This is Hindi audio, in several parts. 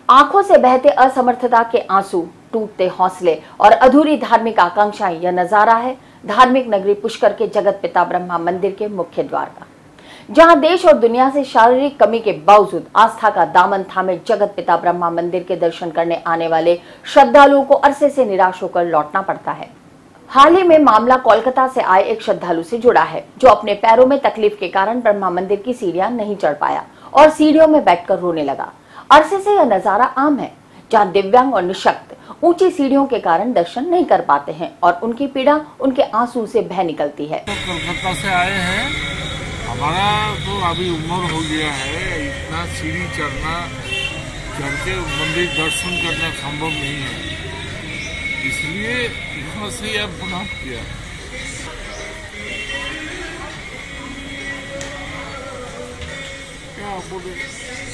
आंखों से बहते असमर्थता के आंसू, टूटते हौसले और अधूरी धार्मिक आकांक्षाएं, यह नजारा है धार्मिक नगरी पुष्कर के जगत पिता ब्रह्मा मंदिर के मुख्य द्वार का, जहां देश और दुनिया से शारीरिक कमी के बावजूद आस्था का दामन थामे जगत पिता ब्रह्मा मंदिर के दर्शन करने आने वाले श्रद्धालुओं को अरसे से निराश होकर लौटना पड़ता है। हाल ही में मामला कोलकाता से आए एक श्रद्धालु से जुड़ा है, जो अपने पैरों में तकलीफ के कारण ब्रह्मा मंदिर की सीढ़ियां नहीं चढ़ पाया और सीढ़ियों में बैठकर रोने लगा। अरसे से यह नजारा आम है, जहां दिव्यांग और निशक्त ऊंची सीढ़ियों के कारण दर्शन नहीं कर पाते हैं और उनकी पीड़ा उनके आंसू से बह निकलती है। तो कोलकाता से आए हैं, हमारा तो अभी उम्र हो गया है, इतना सीढ़ी चढ़ना, चढ़ के मंदिर दर्शन करना संभव नहीं है, इसलिए यहाँ से अब बना किया। क्या बोले,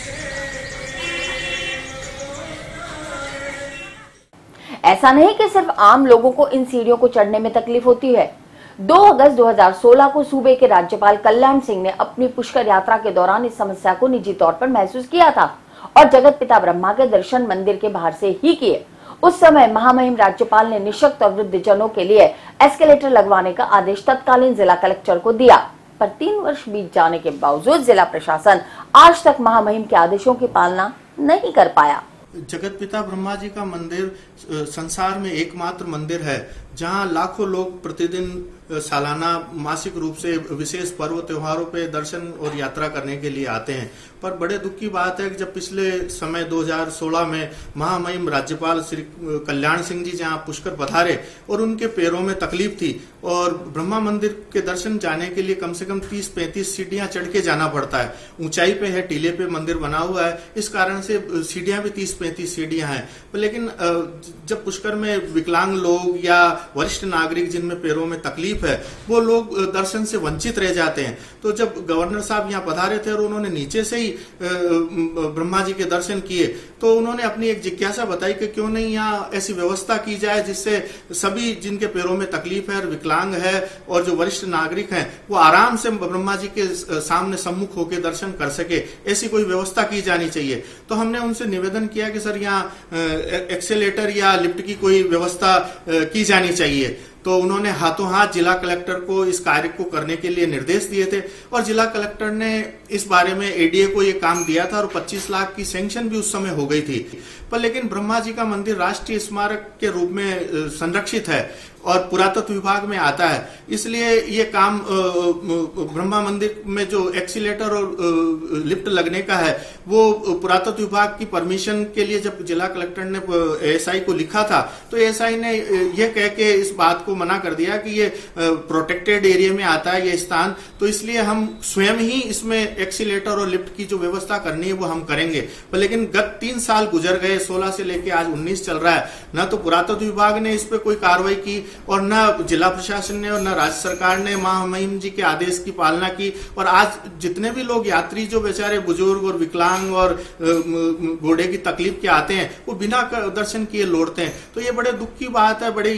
ऐसा नहीं कि सिर्फ आम लोगों को इन सीढ़ियों को चढ़ने में तकलीफ होती है। 2 अगस्त 2016 को सूबे के राज्यपाल कल्याण सिंह ने अपनी पुष्कर यात्रा के दौरान इस समस्या को निजी तौर पर महसूस किया था और जगत पिता ब्रह्मा के दर्शन मंदिर के बाहर से ही किए। उस समय महामहिम राज्यपाल ने निशक्त और वृद्ध जनों के लिए एस्केलेटर लगवाने का आदेश तत्कालीन जिला कलेक्टर को दिया, पर 3 वर्ष बीत जाने के बावजूद जिला प्रशासन आज तक महामहिम के आदेशों की पालना नहीं कर पाया। जगत पिता ब्रह्मा जी का मंदिर संसार में एकमात्र मंदिर है जहां लाखों लोग प्रतिदिन सालाना मासिक रूप से विशेष पर्व त्योहारों पे दर्शन और यात्रा करने के लिए आते हैं। पर बड़े दुख की बात है कि जब पिछले समय 2016 में महामहिम राज्यपाल श्री कल्याण सिंह जी जहां पुष्कर पधारे और उनके पैरों में तकलीफ थी और ब्रह्मा मंदिर के दर्शन जाने के लिए कम से कम 30-35 सीढ़ियां चढ़ के जाना पड़ता है। ऊंचाई पे है, टीले पे मंदिर बना हुआ है, इस कारण से सीढ़ियां भी 30-35 सीढ़ियां हैं। लेकिन जब पुष्कर में विकलांग लोग या वरिष्ठ नागरिक जिनमें पैरों में तकलीफ है, वो लोग दर्शन से वंचित रह जाते हैं। तो जब गवर्नर साहब यहाँ पधारे थे और उन्होंने नीचे से ही ब्रह्मा जी के दर्शन किए, तो उन्होंने अपनी एक जिज्ञासा बताई कि क्यों नहीं यहाँ ऐसी व्यवस्था की जाए जिससे सभी जिनके पैरों में तकलीफ है, विकलांग है और जो वरिष्ठ नागरिक हैं, वो आराम से ब्रह्मा जी के सामने सम्मुख होकर दर्शन कर सके, ऐसी कोई व्यवस्था की जानी चाहिए। तो हमने उनसे निवेदन किया कि सर यहाँ एक्सेलेटर या लिफ्ट की कोई व्यवस्था की जानी चाहिए। तो उन्होंने हाथों हाथ जिला कलेक्टर को इस कार्य को करने के लिए निर्देश दिए थे और जिला कलेक्टर ने इस बारे में एडीए को ये काम दिया था और 25 लाख की सैंक्शन भी उस समय हो गई थी। पर लेकिन ब्रह्मा जी का मंदिर राष्ट्रीय स्मारक के रूप में संरक्षित है और पुरातत्व विभाग में आता है, इसलिए ये काम ब्रह्मा मंदिर में जो एक्सीलेटर और लिफ्ट लगने का है वो पुरातत्व विभाग की परमिशन के लिए जब जिला कलेक्टर ने एएसआई को लिखा था, तो एएसआई ने यह कह के इस बात को मना कर दिया कि ये प्रोटेक्टेड एरिया में आता है ये स्थान, तो इसलिए हम स्वयं ही इसमें एक्सीलेटर और लिफ्ट की जो व्यवस्था करनी है वो हम करेंगे। पर लेकिन गत 3 साल गुजर गए, 16 से लेके आज 19 चल रहा है, न तो पुरातत्व विभाग ने इस पे कोई कार्रवाई की और न जिला प्रशासन ने और न राज्य सरकार ने महामहिम जी के आदेश की पालना की। और आज जितने भी लोग यात्री जो बेचारे बुजुर्ग और विकलांग और घोड़े की तकलीफ के आते हैं, वो बिना दर्शन किए लौटते हैं। तो ये बड़े दुख की बात है, बड़ी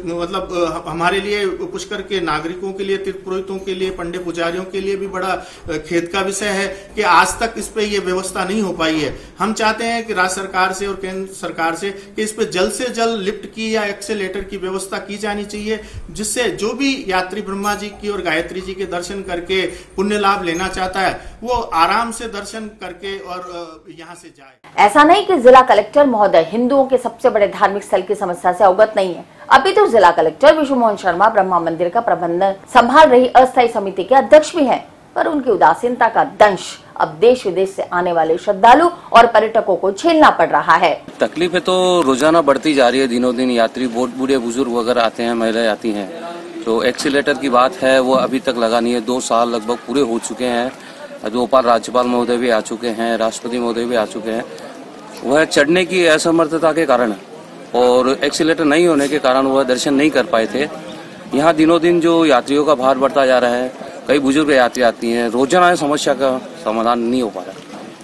मतलब हमारे लिए, पुष्कर के नागरिकों के लिए, तीर्थ पुरोहितों के लिए, पंडित पुजारियों के लिए भी बड़ा खेद का विषय है कि आज तक इस पे ये व्यवस्था नहीं हो पाई है। हम चाहते हैं कि राज्य सरकार से और केंद्र सरकार से कि इस पे जल्द से जल्द लिफ्ट की या एक्सेलेटर की व्यवस्था की जानी चाहिए, जिससे जो भी यात्री ब्रह्मा जी की और गायत्री जी के दर्शन करके पुण्य लाभ लेना चाहता है वो आराम से दर्शन करके और यहाँ से जाए। ऐसा नहीं कि जिला कलेक्टर महोदय हिंदुओं के सबसे बड़े धार्मिक स्थल की समस्या से अवगत नहीं है। अभी तो जिला कलेक्टर विशु मोहन शर्मा ब्रह्मा मंदिर का प्रबंधन संभाल रही अस्थायी समिति के अध्यक्ष भी हैं, पर उनकी उदासीनता का दंश अब देश विदेश से आने वाले श्रद्धालु और पर्यटकों को झेलना पड़ रहा है। तकलीफें तो रोजाना बढ़ती जा रही है, दिनों दिन यात्री बहुत बूढ़े बुजुर्ग वगैरह आते हैं, महिलाएं आती हैं। तो एक्सीलेटर की बात है वो अभी तक लगा नहीं है, 2 साल लगभग पूरे हो चुके हैं। भोपाल राज्यपाल महोदय भी आ चुके हैं, राष्ट्रपति महोदय भी आ चुके हैं। वह चढ़ने की असमर्थता के कारण और एक्सीलेटर नहीं होने के कारण वह दर्शन नहीं कर पाए थे। यहाँ दिनों दिन जो यात्रियों का भार बढ़ता जा रहा है, कई बुजुर्ग यात्री आती हैं, रोजाना समस्या का समाधान नहीं हो पा रहा।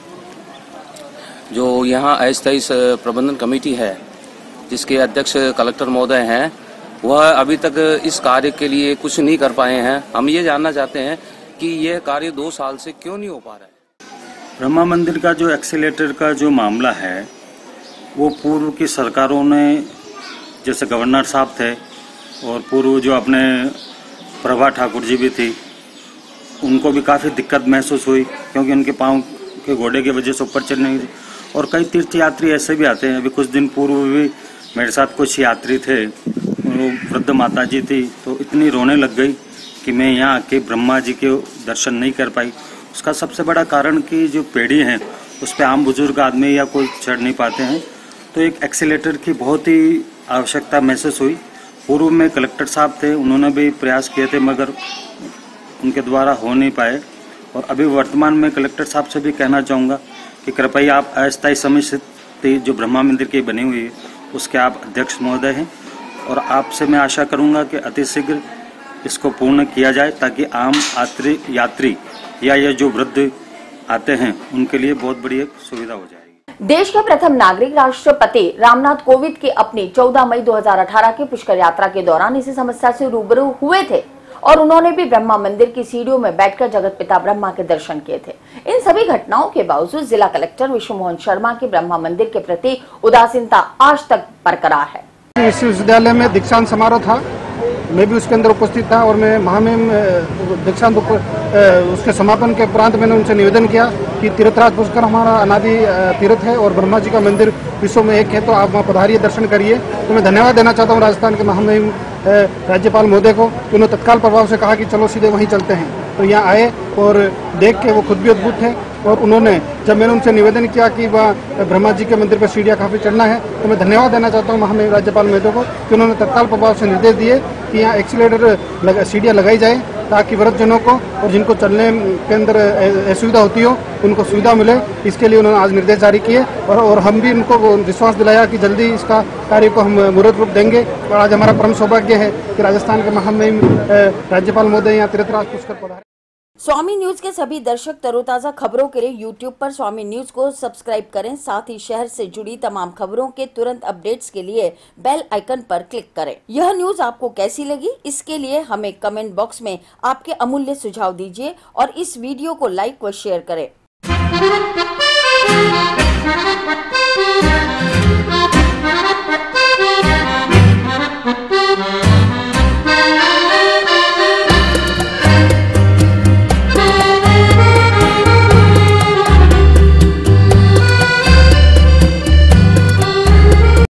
जो यहाँ अस्थायी प्रबंधन कमेटी है जिसके अध्यक्ष कलेक्टर महोदय हैं, वह अभी तक इस कार्य के लिए कुछ नहीं कर पाए हैं। हम ये जानना चाहते हैं कि यह कार्य 2 साल से क्यों नहीं हो पा रहा है। ब्रह्मा मंदिर का जो एक्सीलेटर का जो मामला है, वो पूर्व की सरकारों ने, जैसे गवर्नर साहब थे और पूर्व जो अपने प्रभा ठाकुर जी भी थी, उनको भी काफ़ी दिक्कत महसूस हुई क्योंकि उनके पाँव के घोड़े की वजह से ऊपर चढ़ने की। और कई तीर्थ यात्री ऐसे भी आते हैं। अभी कुछ दिन पूर्व भी मेरे साथ कुछ यात्री थे, वो वृद्ध माता जी थी, तो इतनी रोने लग गई कि मैं यहाँ आके ब्रह्मा जी के दर्शन नहीं कर पाई। उसका सबसे बड़ा कारण कि जो पेड़ी हैं उस पर आम बुजुर्ग आदमी या कोई चढ़ नहीं पाते हैं, तो एक एक्सीलेटर की बहुत ही आवश्यकता महसूस हुई। पूर्व में कलेक्टर साहब थे, उन्होंने भी प्रयास किए थे मगर उनके द्वारा हो नहीं पाए। और अभी वर्तमान में कलेक्टर साहब से भी कहना चाहूँगा कि कृपया आप अस्थायी समिति जो ब्रह्मा मंदिर की बनी हुई है उसके आप अध्यक्ष महोदय हैं, और आपसे मैं आशा करूँगा कि अतिशीघ्र इसको पूर्ण किया जाए ताकि आम यात्री या ये जो वृद्ध आते हैं उनके लिए बहुत बड़ी एक सुविधा हो जाएगी। देश के प्रथम नागरिक राष्ट्रपति रामनाथ कोविंद की अपनी 14 मई 2018 की पुष्कर यात्रा के दौरान इसी समस्या से रूबरू हुए थे और उन्होंने भी ब्रह्मा मंदिर की सीढ़ियों में बैठकर जगत पिता ब्रह्मा के दर्शन किए थे। इन सभी घटनाओं के बावजूद जिला कलेक्टर विश्व मोहन शर्मा की ब्रह्मा मंदिर के प्रति उदासीनता आज तक बरकरार है। विश्वविद्यालय में दीक्षांत समारोह था, मैं भी उसके अंदर उपस्थित था और मैं महामहिम दीक्षांत उसके समापन के उपरांत मैंने उनसे निवेदन किया कि तीर्थराज पुष्कर हमारा अनादि तीर्थ है और ब्रह्मा जी का मंदिर विश्व में एक है, तो आप वहाँ पधारिए, दर्शन करिए। तो मैं धन्यवाद देना चाहता हूँ राजस्थान के महामहिम राज्यपाल महोदय को, उन्होंने तत्काल प्रभाव से कहा कि चलो सीधे वहीं चलते हैं। तो यहाँ आए और देख के वो खुद भी अद्भुत थे। और उन्होंने, जब मैंने उनसे निवेदन किया कि वह ब्रह्मा जी के मंदिर पर सीढ़ियाँ काफ़ी चढ़ना है, तो मैं धन्यवाद देना चाहता हूँ महामहिम राज्यपाल महोदय को कि उन्होंने तत्काल प्रभाव से निर्देश दिए कि यहाँ एक्सीलेटर सीढ़ियाँ लगाई जाए ताकि वृद्धजनों को और जिनको चलने के अंदर असुविधा होती हो उनको सुविधा मिले। इसके लिए उन्होंने आज निर्देश जारी किए और हम भी उनको विश्वास दिलाया कि जल्दी इसका कार्य को हम मुहूर्त रूप देंगे। और आज हमारा परम सौभाग्य है कि राजस्थान के महामहिम राज्यपाल महोदय यहाँ तीर्थराज पुष्कर पधारे। स्वामी न्यूज के सभी दर्शक तरोताजा खबरों के लिए YouTube पर स्वामी न्यूज को सब्सक्राइब करें। साथ ही शहर से जुड़ी तमाम खबरों के तुरंत अपडेट्स के लिए बेल आइकन पर क्लिक करें। यह न्यूज आपको कैसी लगी, इसके लिए हमें कमेंट बॉक्स में आपके अमूल्य सुझाव दीजिए और इस वीडियो को लाइक व शेयर करें।